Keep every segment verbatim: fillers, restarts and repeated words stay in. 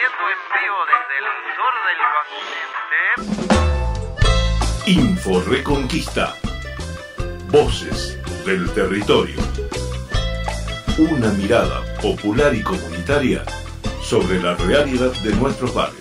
transmitiendo en vivo desde el sur del continente. Info Reconquista. Voces del territorio. Una mirada popular y comunitaria sobre la realidad de nuestros barrios.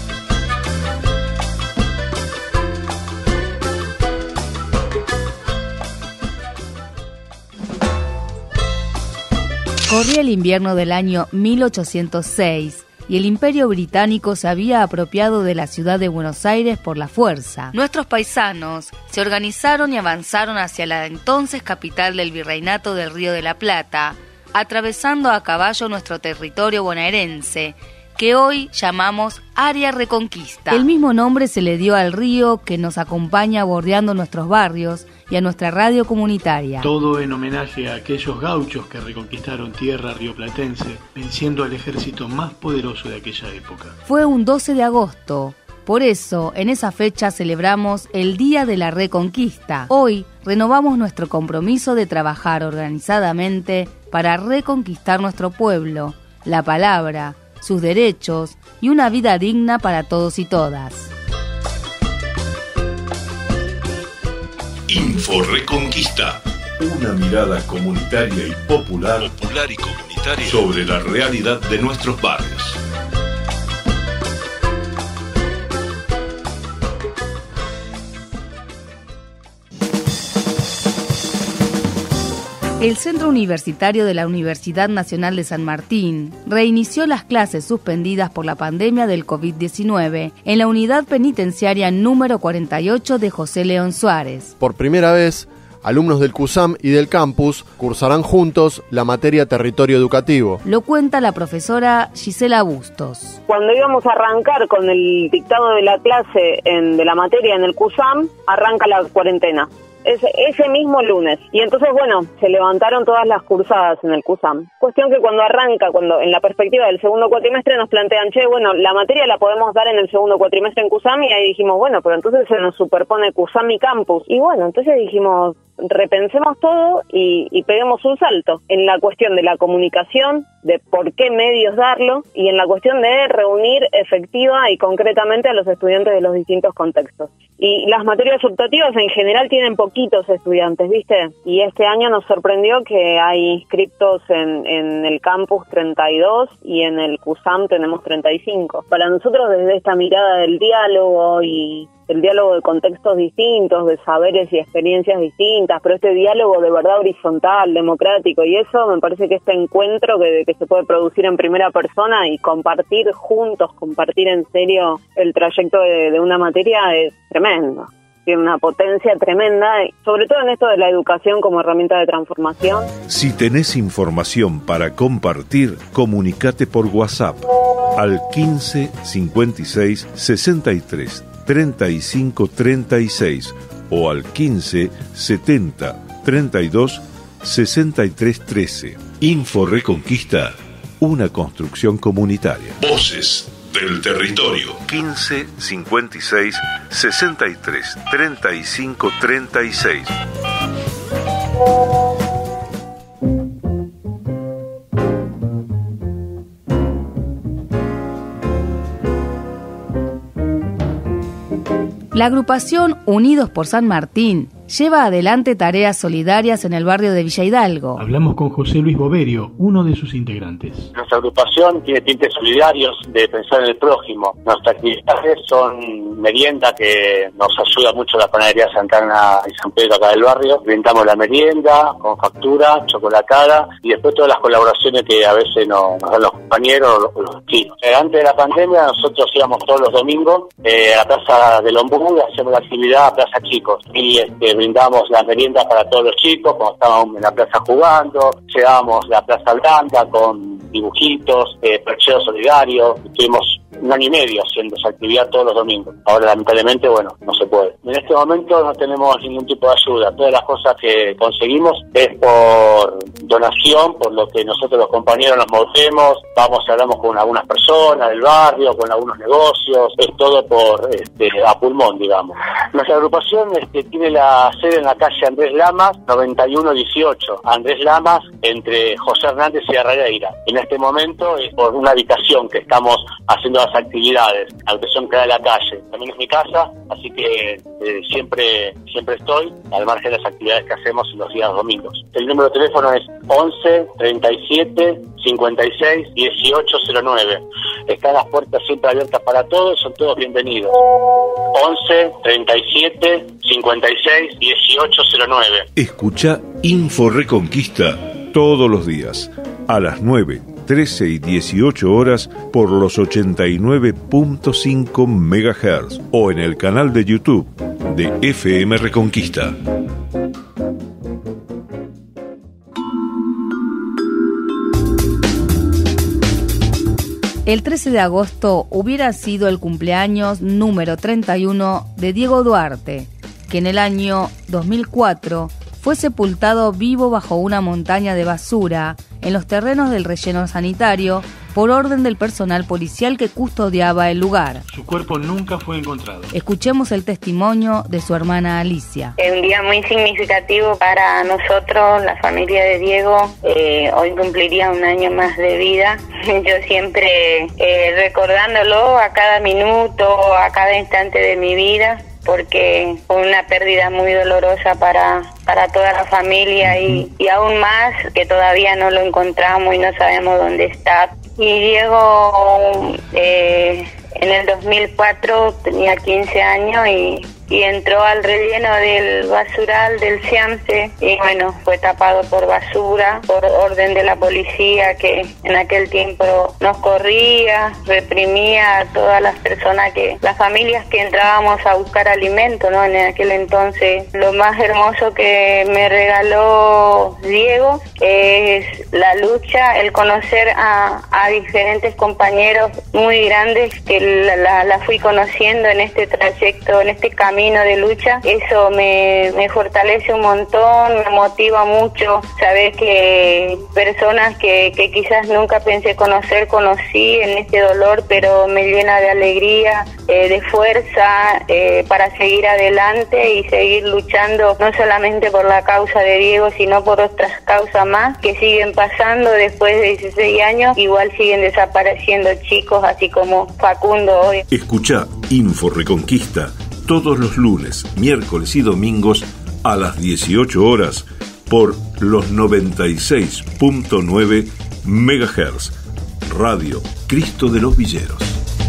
Corría el invierno del año mil ochocientos seis y el Imperio Británico se había apropiado de la ciudad de Buenos Aires por la fuerza. Nuestros paisanos se organizaron y avanzaron hacia la entonces capital del Virreinato del Río de la Plata, atravesando a caballo nuestro territorio bonaerense, que hoy llamamos Área Reconquista. El mismo nombre se le dio al río que nos acompaña bordeando nuestros barrios y a nuestra radio comunitaria. Todo en homenaje a aquellos gauchos que reconquistaron tierra rioplatense, venciendo al ejército más poderoso de aquella época. Fue un doce de agosto. Por eso, en esa fecha celebramos el Día de la Reconquista. Hoy renovamos nuestro compromiso de trabajar organizadamente para reconquistar nuestro pueblo, la palabra, sus derechos y una vida digna para todos y todas. Info Reconquista. Una mirada comunitaria y popular, popular y comunitaria sobre la realidad de nuestros barrios. El Centro Universitario de la Universidad Nacional de San Martín reinició las clases suspendidas por la pandemia del COVID diecinueve en la unidad penitenciaria número cuarenta y ocho de José León Suárez. Por primera vez, alumnos del CUSAM y del campus cursarán juntos la materia Territorio Educativo. Lo cuenta la profesora Gisela Bustos. Cuando íbamos a arrancar con el dictado de la clase en, de la materia en el CUSAM, arranca la cuarentena. Ese, ese mismo lunes. Y entonces, bueno, se levantaron todas las cursadas en el CUSAM. Cuestión que cuando arranca, cuando en la perspectiva del segundo cuatrimestre nos plantean, che, bueno, la materia la podemos dar en el segundo cuatrimestre en CUSAM, y ahí dijimos, bueno, pero entonces se nos superpone CUSAM y campus. Y bueno, entonces dijimos, repensemos todo y, y peguemos un salto en la cuestión de la comunicación, de por qué medios darlo, y en la cuestión de reunir efectiva y concretamente a los estudiantes de los distintos contextos. Y las materias optativas en general tienen poquitos estudiantes, ¿viste? Y este año nos sorprendió que hay inscriptos en, en el campus treinta y dos y en el CUSAM tenemos treinta y cinco. Para nosotros, desde esta mirada del diálogo y el diálogo de contextos distintos, de saberes y experiencias distintas, pero este diálogo de verdad horizontal, democrático, y eso me parece que este encuentro que, que se puede producir en primera persona y compartir juntos, compartir en serio el trayecto de, de una materia es tremendo. Tiene una potencia tremenda, sobre todo en esto de la educación como herramienta de transformación. Si tenés información para compartir, comunicate por WhatsApp al quince cincuenta y seis sesenta y tres treinta y cinco treinta y seis o al quince setenta treinta y dos sesenta y tres trece. Info Reconquista, una construcción comunitaria. Voces del territorio. quince cincuenta y seis sesenta y tres treinta y cinco treinta y seis. La agrupación Unidos por San Martín lleva adelante tareas solidarias en el barrio de Villa Hidalgo. Hablamos con José Luis Boverio, uno de sus integrantes. Nuestra agrupación tiene tintes solidarios de pensar en el prójimo. Nuestras actividades son merienda, que nos ayuda mucho la panadería Santana y San Pedro acá del barrio. Brindamos la merienda con factura, chocolatada, y después todas las colaboraciones que a veces nos, nos dan los compañeros o los chicos. Eh, antes de la pandemia nosotros íbamos todos los domingos eh, a la Plaza del Ombú, hacemos la actividad a Plaza Chicos, y este brindamos la merienda para todos los chicos cuando estábamos en la plaza jugando, llevábamos la Plaza Blanca con dibujitos, eh, percheo solidario. Estuvimos un año y medio haciendo esa actividad todos los domingos. Ahora lamentablemente, bueno, no se puede. En este momento no tenemos ningún tipo de ayuda. Todas las cosas que conseguimos es por donación, por lo que nosotros los compañeros nos movemos, vamos y hablamos con algunas personas del barrio, con algunos negocios, es todo por este, a pulmón, digamos. Nuestra agrupación este, tiene la sede en la calle Andrés Lamas, noventa y uno dieciocho, Andrés Lamas, entre José Hernández y Arragueira. En este momento es por una habitación que estamos haciendo las actividades, la habitación que da de la calle. También es mi casa, así que eh, siempre siempre estoy al margen de las actividades que hacemos en los días domingos. El número de teléfono es once, treinta y siete, cincuenta y seis, dieciocho cero nueve. Están las puertas siempre abiertas para todos, son todos bienvenidos. once, treinta y siete, cincuenta y seis, dieciocho cero nueve. Escucha Info Reconquista todos los días a las nueve, trece y dieciocho horas por los ochenta y nueve punto cinco megahertz o en el canal de YouTube de F M Reconquista. El trece de agosto hubiera sido el cumpleaños número treinta y uno de Diego Duarte, que en el año dos mil cuatro fue sepultado vivo bajo una montaña de basura en los terrenos del relleno sanitario por orden del personal policial que custodiaba el lugar. Su cuerpo nunca fue encontrado. Escuchemos el testimonio de su hermana Alicia. Es un día muy significativo para nosotros, la familia de Diego. Eh, hoy cumpliría un año más de vida. Yo siempre eh, recordándolo a cada minuto, a cada instante de mi vida, porque fue una pérdida muy dolorosa para, para toda la familia y, y aún más que todavía no lo encontramos y no sabemos dónde está. Y Diego eh, en el dos mil cuatro tenía quince años y, y entró al relleno del basural del Ciamse y bueno, fue tapado por basura, por orden de la policía que en aquel tiempo nos corría, reprimía a todas las personas, que las familias que entrábamos a buscar alimento, ¿no? En aquel entonces lo más hermoso que me regaló Diego es la lucha, el conocer a, a diferentes compañeros muy grandes que la, la, la fui conociendo en este trayecto, en este camino de lucha. Eso me, me fortalece un montón, me motiva mucho saber que personas que, que quizás nunca pensé conocer, conocí en este dolor, pero me llena de alegría, eh, de fuerza eh, para seguir adelante y seguir luchando no solamente por la causa de Diego, sino por otras causas más que siguen pasando después de dieciséis años. Igual siguen desapareciendo chicos, así como Facundo hoy. Escucha Info Reconquista todos los lunes, miércoles y domingos a las dieciocho horas por los noventa y seis punto nueve megahertz. Radio Cristo de los Villeros.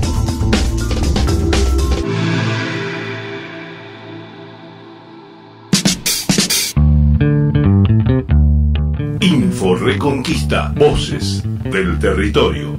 Info Reconquista. Voces del territorio.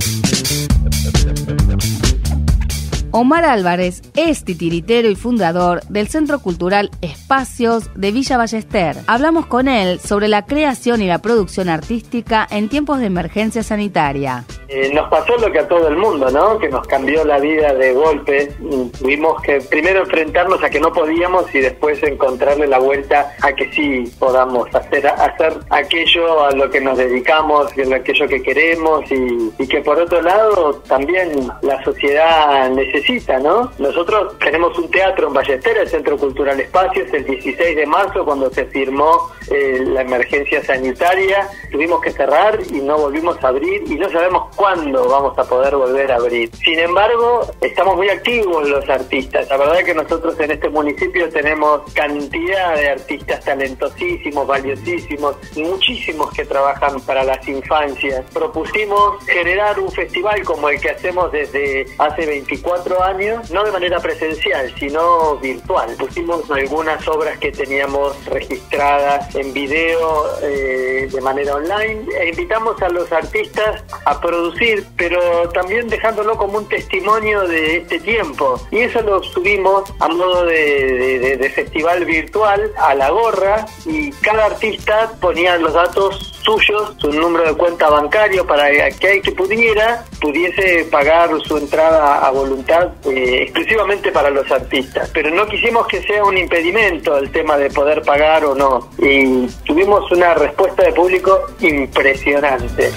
Omar Álvarez es titiritero y fundador del Centro Cultural Espacios de Villa Ballester. Hablamos con él sobre la creación y la producción artística en tiempos de emergencia sanitaria. Eh, nos pasó lo que a todo el mundo, ¿no? Que nos cambió la vida de golpe. Tuvimos que primero enfrentarnos a que no podíamos y después encontrarle la vuelta a que sí podamos hacer hacer aquello a lo que nos dedicamos, aquello que queremos y, y que por otro lado también la sociedad necesita, ¿no? Nosotros tenemos un teatro en Ballester, el Centro Cultural Espacios, el dieciséis de marzo, cuando se firmó eh, la emergencia sanitaria. Tuvimos que cerrar y no volvimos a abrir y no sabemos cuándo vamos a poder volver a abrir. Sin embargo, estamos muy activos los artistas. La verdad es que nosotros en este municipio tenemos cantidad de artistas talentosísimos, valiosísimos, muchísimos que trabajan para las infancias. Propusimos generar un festival como el que hacemos desde hace veinticuatro años, no de manera presencial, sino virtual. Pusimos algunas obras que teníamos registradas en video eh, de manera online e invitamos a los artistas a producir, pero también dejándolo como un testimonio de este tiempo. Y eso lo subimos a modo de, de, de festival virtual a la gorra y cada artista ponía los datos suyos, su número de cuenta bancario, para que el que pudiera pudiese pagar su entrada a voluntad eh, exclusivamente para los artistas. Pero no quisimos que sea un impedimento el tema de poder pagar o no. Y tuvimos una respuesta de público impresionante.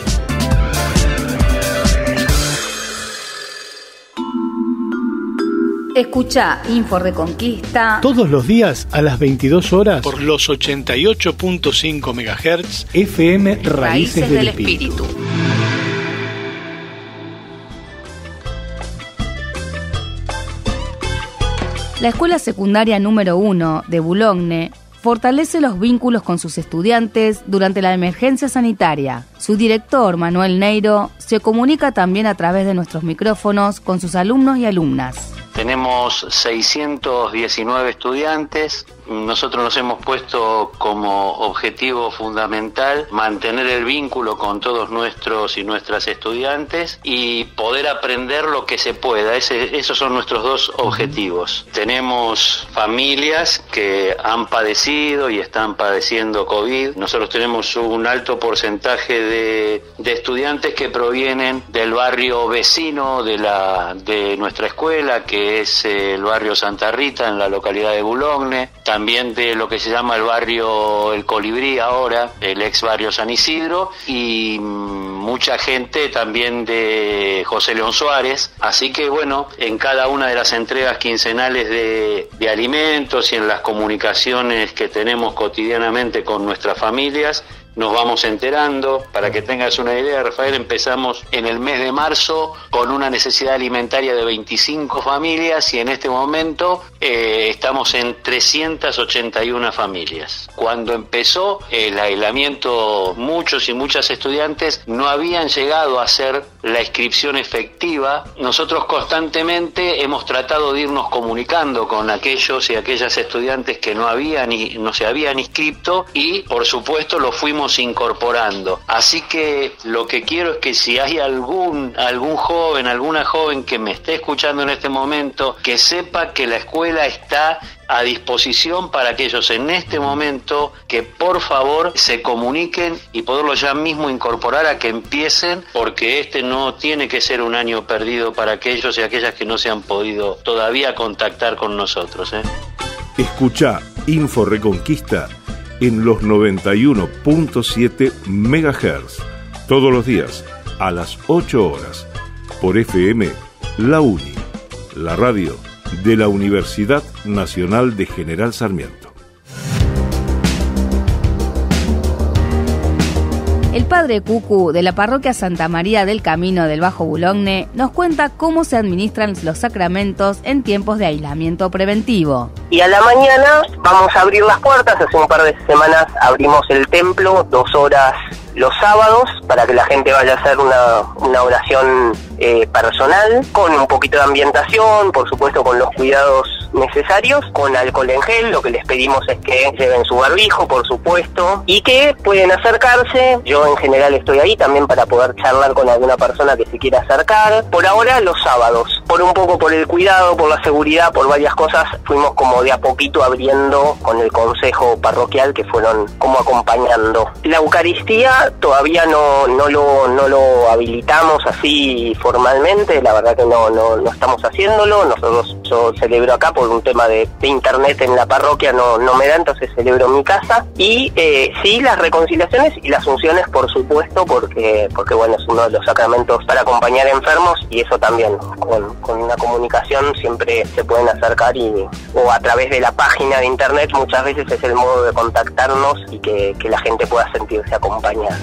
Escucha Info Reconquista todos los días a las veintidós horas por los ochenta y ocho punto cinco megahertz F M Raíces, Raíces del, del Espíritu. Espíritu. La escuela secundaria número uno de Boulogne fortalece los vínculos con sus estudiantes durante la emergencia sanitaria. Su director, Manuel Neiro, se comunica también a través de nuestros micrófonos con sus alumnos y alumnas. Tenemos seiscientos diecinueve estudiantes. Nosotros nos hemos puesto como objetivo fundamental mantener el vínculo con todos nuestros y nuestras estudiantes y poder aprender lo que se pueda. Ese, esos son nuestros dos objetivos. Tenemos familias que han padecido y están padeciendo COVID. Nosotros tenemos un alto porcentaje de, de estudiantes que provienen del barrio vecino de, la, de nuestra escuela, que es el barrio Santa Rita, en la localidad de Boulogne. También de lo que se llama el barrio El Colibrí ahora, el ex barrio San Isidro, y mucha gente también de José León Suárez. Así que bueno, en cada una de las entregas quincenales de, de alimentos y en las comunicaciones que tenemos cotidianamente con nuestras familias, nos vamos enterando. Para que tengas una idea, Rafael, empezamos en el mes de marzo con una necesidad alimentaria de veinticinco familias y en este momento eh, estamos en trescientas ochenta y una familias. Cuando empezó el aislamiento, muchos y muchas estudiantes no habían llegado a hacer la inscripción efectiva. Nosotros constantemente hemos tratado de irnos comunicando con aquellos y aquellas estudiantes que no habían y no se habían inscrito y por supuesto lo fuimos incorporando. Así que lo que quiero es que si hay algún algún joven, alguna joven que me esté escuchando en este momento, que sepa que la escuela está a disposición para aquellos en este momento que por favor se comuniquen y poderlo ya mismo incorporar a que empiecen, porque este no tiene que ser un año perdido para aquellos y aquellas que no se han podido todavía contactar con nosotros, ¿eh? Escuchá Info Reconquista en los noventa y uno punto siete megahertz todos los días a las ocho horas por F M La Uni, la radio de la Universidad Nacional de General Sarmiento. El padre Cucu de la parroquia Santa María del Camino del Bajo Boulogne nos cuenta cómo se administran los sacramentos en tiempos de aislamiento preventivo. Y a la mañana vamos a abrir las puertas. Hace un par de semanas abrimos el templo dos horas los sábados para que la gente vaya a hacer una, una oración eh, personal, con un poquito de ambientación, por supuesto con los cuidados necesarios, con alcohol en gel. Lo que les pedimos es que lleven su barbijo, por supuesto, y que pueden acercarse. Yo en general estoy ahí también para poder charlar con alguna persona que se quiera acercar. Por ahora los sábados, por un poco por el cuidado, por la seguridad, por varias cosas, fuimos como de a poquito abriendo con el consejo parroquial, que fueron como acompañando. La Eucaristía todavía no, no, lo, no lo habilitamos así formalmente, la verdad que no, no, no estamos haciéndolo. Nosotros, yo celebro acá por un tema de, de internet en la parroquia, no, no me da, entonces celebro en mi casa. Y eh, sí, las reconciliaciones y las unciones, por supuesto, porque, porque bueno, es uno de los sacramentos para acompañar enfermos, y eso también, con, con una comunicación siempre se pueden acercar, y o a través de la página de internet muchas veces es el modo de contactarnos y que, que la gente pueda sentirse acompañada.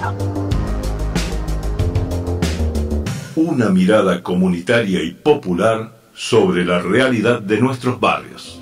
Una mirada comunitaria y popular sobre la realidad de nuestros barrios.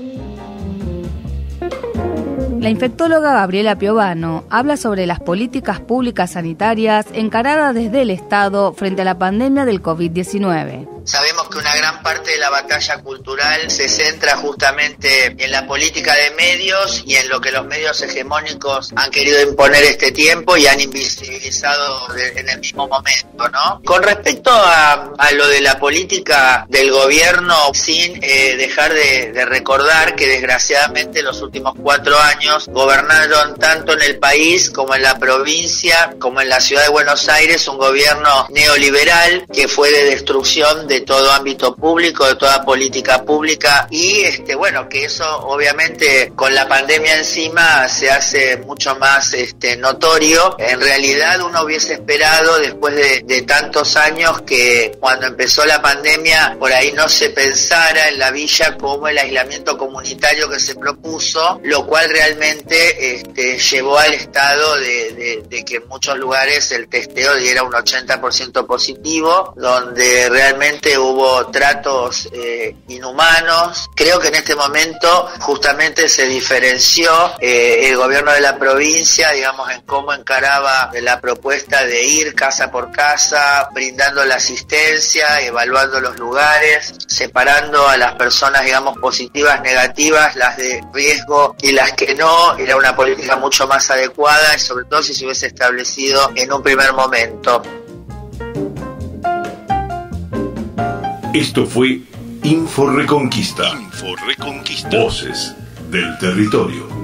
La infectóloga Gabriela Piovano habla sobre las políticas públicas sanitarias encaradas desde el Estado frente a la pandemia del COVID diecinueve. Sabemos que una gran parte de la batalla cultural se centra justamente en la política de medios y en lo que los medios hegemónicos han querido imponer este tiempo y han invisibilizado de, en el mismo momento, ¿no? Con respecto a, a lo de la política del gobierno, sin eh, dejar de, de recordar que desgraciadamente los últimos cuatro años años gobernaron tanto en el país como en la provincia, como en la ciudad de Buenos Aires, un gobierno neoliberal que fue de destrucción de todo ámbito público, de toda política pública, y este bueno, que eso obviamente con la pandemia encima se hace mucho más este notorio. En realidad uno hubiese esperado, después de, de tantos años, que cuando empezó la pandemia por ahí no se pensara en la villa como el aislamiento comunitario que se propuso, lo cual realmente este, llevó al estado de, de, de que en muchos lugares el testeo diera un ochenta por ciento positivo, donde realmente hubo tratos eh, inhumanos. Creo que en este momento justamente se diferenció eh, el gobierno de la provincia, digamos, en cómo encaraba la propuesta de ir casa por casa, brindando la asistencia, evaluando los lugares, separando a las personas, digamos, positivas, negativas, las de riesgo y las que no. Era una política mucho más adecuada, y sobre todo si se hubiese establecido en un primer momento. Esto fue Info Reconquista. Info Reconquista. Voces del territorio.